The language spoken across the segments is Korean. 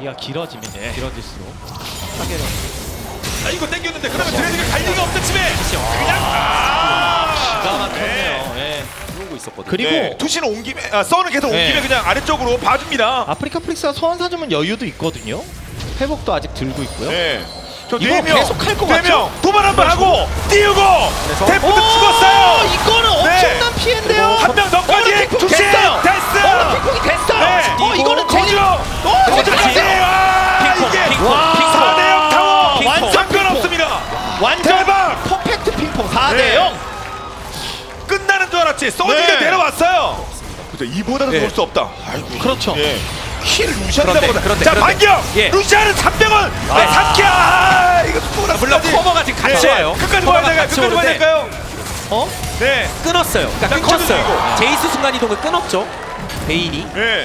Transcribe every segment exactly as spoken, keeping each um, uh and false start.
대기가 길어지면 네. 길어질수록 타겟은 아 이거 땡겼는데 그러면 드레드가 갈 리가 없는 집에 그냥 아 기가 막혔네요. 네. 그러고 있었거든요. 그리고 네. 투시는 온 김에 아 썬은 계속 온 네. 김에 그냥 아래쪽으로 봐줍니다. 아프리카 프릭스가 소환 사주면 여유도 있거든요. 회복도 아직 들고 있고요. 네. 저 이거 네 명, 계속 할것 네 같죠? 명 도발 한번 하고 띄우고 대포도 오, 죽었어요. 이거는 엄청난 네. 피해인데요. 한 명 더까지 투시 됐어요. 됐어. 어, 핑퐁이 됐어요. 네. 어, 이거는 거주. 제리. 어, 거주까지. 아, 핑퐁, 이게 핑퐁, 와, 핑퐁. 사 대 영 타워 핑퐁. 완전 상관없습니다. 완전 대박. 퍼펙트 핑퐁 사 대 네. 영. 끝나는 줄 알았지. 써지게 네. 내려왔어요. 그죠. 이보다도 네. 좋을 수 없다. 아이고. 그렇죠. 예. 킬 루시안보다. 그런데, 그런데, 자 그런데. 반격. 예. 루시안은 삼백 원. 아, 삼 킬. 아, 이거 아, 물론 커버가 지금 같이 네. 와요. 끝까지 커버가 봐야 될까요? 같이 끝까지 봐야 오는데 될까요? 어? 네. 끊었어요. 그러니까 자, 끊겼어요. 커즈이고. 제이스 순간 이동을 끊었죠. 베인이. 네.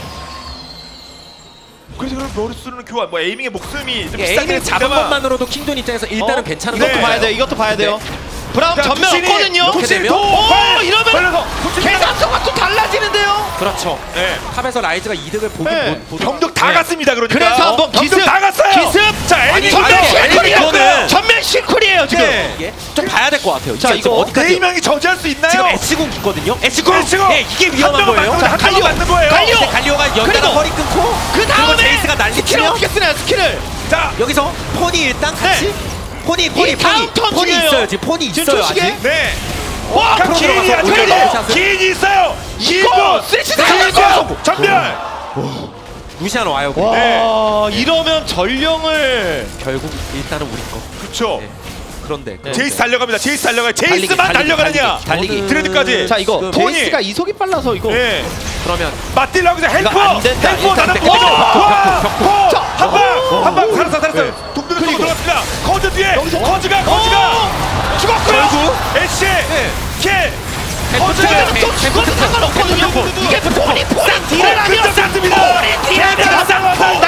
그래서 그럼 로리스는 교환, 뭐 에이밍의 목숨이 좀 이게 비싸긴 에이밍을 잡은 했습니다만. 것만으로도 킹돈 입장에서 일단은 어? 괜찮은 이것도 것 봐야 같아요. 돼요. 이것도 봐야 돼요. 브라운 자, 전면 투신이, 없거든요. 투신이 되면? 도 어, 발! 이러면 걸려서 투신이 계산서가 또 달라지는데요. 그렇죠. 네. 탑에서 라이즈가 이득을 보긴 네. 못 보죠. 병력 다 네. 갔습니다. 그러니까. 그래서 한번 병력 기습! 다 갔어요. 기습! 자, 에이밍 아니, 전면 아니, 실쿨이에요. 이거는- 전면 실쿨이에요 지금. 네. 이게 좀 봐야 될 것 같아요. 자, 이게 지금 이거 어디까지 네 명이 저지할 수 있나요? 지금 에스궁 있거든요. 에스궁. 에스궁! 네, 이게 위험한 한 명은 거예요. 맞는 자, 한 명은 맞는 거예요. 갈리오! 근데 갈리오가 연달아 그리고 허리 끊고 그 다음에 제이스가 난리 스킬을 치면 어떻게 쓰나요 스킬을? 자, 여기서 폰이 일단 같이 폰이 폰이 이 다음 폰이 턴 폰이 중이에요. 있어요. 지금 폰이 지금 있어요. 초시계? 아직. 네. 와 자, 기인이 들어가서 아직 올려요. 있고, 샷을. 기인이 있어요. 이거 쓰리치 기인이 전멸. 루시안 와요. 와 네. 이러면 전령을 결국 일단은 우리 거. 그렇죠. 네. 그런데 그런데. 제이스 달려갑니다. 제이스 달려가요. 달리기, 제이스만 달리기, 달려가느냐? 달리기, 달리기. 드레드까지. 자 이거 지금 제이스가 이속이 빨라서 이거 네. 그러면 맞딜라고 해서 헬프! 이거 안 된다. 헬프 일단 나는 뺏겨. 포! 와! 벽, 포! 자, 한방! 어. 한방 살았어 살았어. 네. 동동이 쪽으로 들어갔습니다. 커즈 뒤에! 커즈가 커즈가! 죽었고요! 결국. 애쉬! 킬! 커즈! 헬프 또 죽어도 상관없거든요. 이게 폰이 폰이 딜을 하면 싹습니다. 폰이 딜을 하면 쌍포!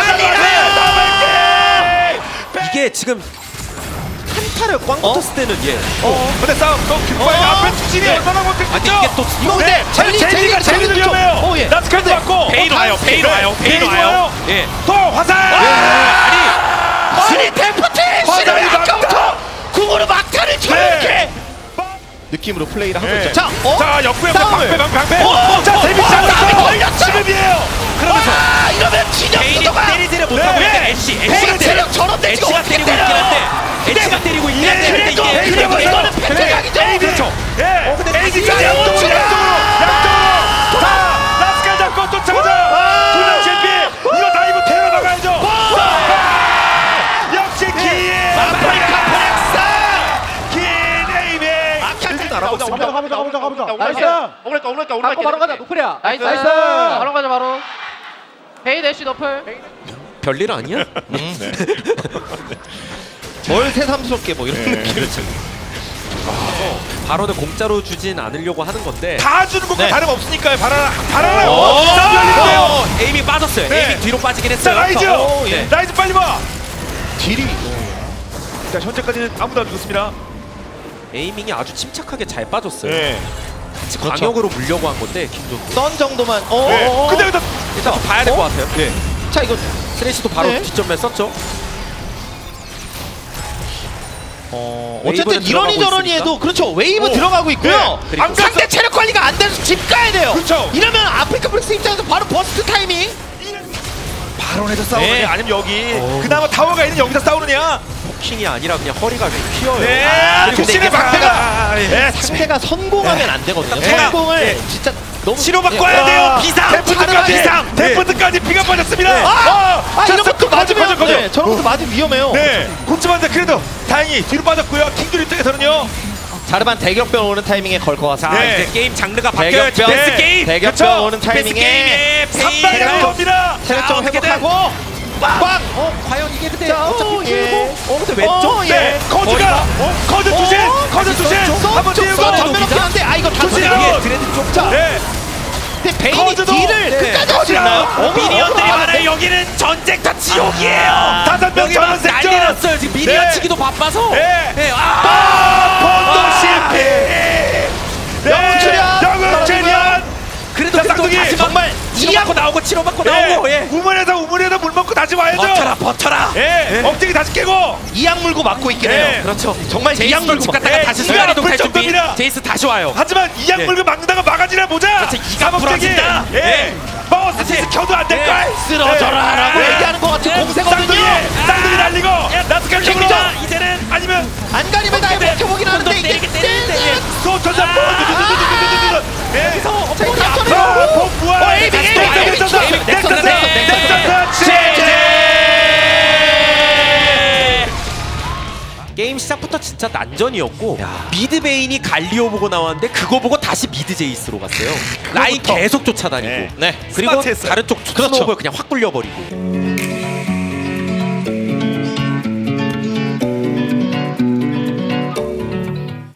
이게 지금 한타를 꽝 붙었을 때는 예. 어? 근데 싸움 또 빅파이 어? 앞에 투진이 네. 얼마나 못했죠? 아니 이게 또 이거 근데 젤리 젤리가 젤리가 젤리도 젤리도 위험해요. 어, 예. 나스칼도 왔고 베인 와요. 베인 와요. 베인 와요. 예. 또 화살! 아니 스리 데프트 화살이 신을 아까부터 궁으로 막타를 쳐요 네. 이렇게 느낌으로 플레이를 하고 네. 있죠. 자, 어? 자 역구에 싸움을. 방패 방패 방패. 어, 어, 자 어, 데뷔 어, 샷 싸움이 걸렸어요. 지금이에요. 그러면서 아, 이러면 진영 베인이 구도가 때리지를 못하고 네. 있는데 애쉬 애쉬가 베인 때려 체력 저런데 지금 애쉬가 어떻게 때리고 있긴 때려요? 한데 애쉬가 때리고 있긴 한데 근데 그래도 이게 그리고 이거는 패배각이죠. 그렇죠. 예. 어, 근데 에이지가 다시 양쪽으로 치라. 양쪽으로 양쪽으로. 자 라스칼 잡고 쫓아가자. 두명 챔피. 이거 다 이거 데려 나가야죠. 역시 기인. 아프리카 기인 에이밍. 프렉스. 알아보자. 가보자 가보자 가보자 가보자 나이스. 오그랬다 오그랬다 갖고 바로 가자 노크리야. 나이스 나이스. 바로 가자 바로 베인 애쉬 너플 별일 아니야? 뭘 새삼스럽게 뭐 이런 네. 느낌. 그렇죠. 바로는 공짜로 주진 않으려고 하는 건데 다 주는 것과 네. 다름없으니까요. 바나나 바나나. 오. 딱 열리는데요. 어, 에이밍 빠졌어요. 네. 에이밍 뒤로 빠지긴 자 했어요. 라이즈. 어, 예. 라이즈 빨리 봐. 딜이 자 현재까지는 아무도 안 죽었습니다. 에이밍이 아주 침착하게 잘 빠졌어요. 네. 같이 그렇죠. 광역으로 물려고 한 건데 킹돈. 썬 정도만. 어. 네. 어, 어. 근데 일단 일단 봐야 될 것 같아요. 예. 자 이거 스레시도 바로 네. 뒷점에 썼죠. 어, 웨이브는 어쨌든 이러니 들어가고 저러니 있으니까. 해도 그렇죠. 웨이브 오. 들어가고 있고요. 네. 그리고 안 상대 체력 관리가 안 돼서 집 가야 돼요. 그렇죠. 이러면 아프리카 프렉스 입장에서 바로 버스트 타이밍. 바론에서 싸우느냐 네. 아니면 여기 오. 그나마 타워가 있는 여기서 싸우느냐. 포킹이 아니라 그냥 허리가 휘어요. 네. 그리고 근데 이게 이게 방패가 네, 상대가 성공하면 안 되거든요. 네. 성공을 네. 진짜 너무 치료받고 네. 와야 돼요. 와. 비상. 자르바게. 데프트까지 비상. 네. 데프트까지 피가 빠졌습니다. 네. 아, 아 자, 이런 것도 거저, 맞으면 거저, 거저. 네, 저런 것도 맞으면 위험해요. 네. 고치만데 그래도 다행히 뒤로 빠졌고요. 킹들 입장에서는요. 자르반 대격변 오는 타이밍에 걸 것 자 같습니다. 네. 이제 게임 장르가 바뀌어요. 대격변. 디펜스 네. 게임. 대격변 그렇죠. 오는 타이밍에 게임에 삼방이 페이가 나옵니다. 체력 좀 어떻게든. 회복하고 빵. 어 과연 이게 근데 자, 어차피 어, 길고 예. 어 근데 왼쪽 어, 예. 네. 커즈가 커즈 투신. 커즈 투신. 한번 띄우고. 전면 없긴 한데 아 이거 다 조심! 터지네. 이게 드레드 쪽. 네. 근데 베인이 커즈도. 딜을 네. 끝까지 할 수 있나요? 어, 미니언들이 어, 많아요. 여기는 전쟁터 지옥이에요. 아. 다섯 명 여기 막 전원 난리 생존. 났어요. 지금 미니언 네. 치기도 바빠서. 네. 네. 아. 아, 본도 실패. 영웅 출연! 영웅 출연. 그래도 자, 또 쌍둥이. 다시 정말 치료 받고 나오고 치료 받고 나오고. 예. 우물에서 우물에서 물 먹고 다시 와야죠. 버텨라 버텨라. 예, 예. 억제기 다시 깨고. 이악 물고 맞고 있긴 예. 해요. 그렇죠. 정말 제이스 이악 물고 집 맞고. 갔다가 예, 다시 이가 순간 이동 아플 탈 준비. 정도입니다. 제이스 다시 와요. 하지만 이악 예. 물고 막는다가 막아지나 보자. 그렇죠. 이가 부러진다. 예. 예. 마우스 그렇지. 피스 켜도 안 될 예. 걸. 쓰러져라라고 예. 얘기하는 것 같은 예. 공세거든요. 쌍둥이, 쌍둥이 날리고. 나스칼 쪽으로. 자, 이제는 아니면 안간힘을 다해 버텨보긴 하는데 이게 때리게 때리는데. 예. 또 전자 뭐. 예. 여기서 자, 업보이 다 앞으로. 쳐내요. 아, 복 부활. 어, 에이밍, 에이밍, 에이밍, 넥서스, 에이밍, 넥서스, 넥서스, 넥서스, 넥서스. 제제. 게임 시작부터 진짜 난전이었고 미드베인이 갈리오 보고 나왔는데 그거 보고 다시 미드 제이스로 갔어요. 라인 계속 쫓아다니고. 네. 네. 그리고 스마트했어요. 다른 쪽 그렇죠. 스노우볼 그냥 확 굴려버리고.